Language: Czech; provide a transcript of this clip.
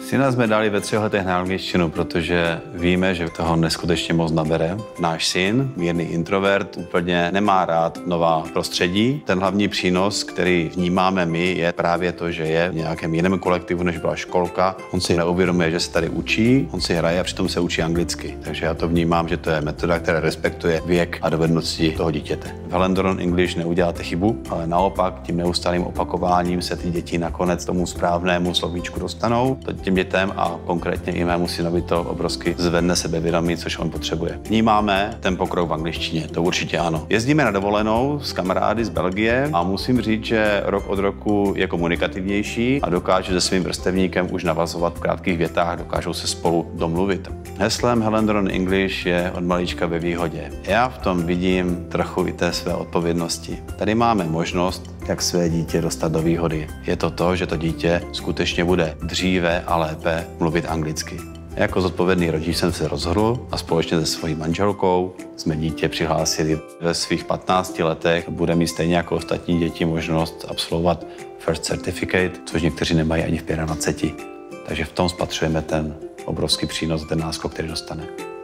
Syna jsme dali ve 3 letech na angličtinu, protože víme, že toho neskutečně moc nabere. Náš syn, mírný introvert, úplně nemá rád nová prostředí. Ten hlavní přínos, který vnímáme my, je právě to, že je v nějakém jiném kolektivu, než byla školka. On si neuvědomuje, že se tady učí, on si hraje a přitom se učí anglicky. Takže já to vnímám, že to je metoda, která respektuje věk a dovednosti toho dítěte. V Helen English neuděláte chybu, ale naopak tím neustálým opakováním se ty děti nakonec tomu správnému slovíčku dostanou. Těm dětem a konkrétně i mému synovi to obrovsky zvedne sebevědomí, což on potřebuje. Vnímáme ten pokrok v angličtině, to určitě ano. Jezdíme na dovolenou s kamarády z Belgie a musím říct, že rok od roku je komunikativnější a dokáže se svým vrstevníkem už navazovat v krátkých větách, dokážou se spolu domluvit. Heslem Helen English je od malička ve výhodě. Já v tom vidím trochu i té své odpovědnosti. Tady máme možnost, jak své dítě dostat do výhody. Je to, že to dítě skutečně bude dříve a lépe mluvit anglicky. Jako zodpovědný rodič jsem se rozhodl a společně se svojí manželkou jsme dítě přihlásili. Ve svých 15 letech bude mít stejně jako ostatní děti možnost absolvovat First Certificate, což někteří nemají ani v 25. Takže v tom spatřujeme ten obrovský přínos, ten náskok, který dostane.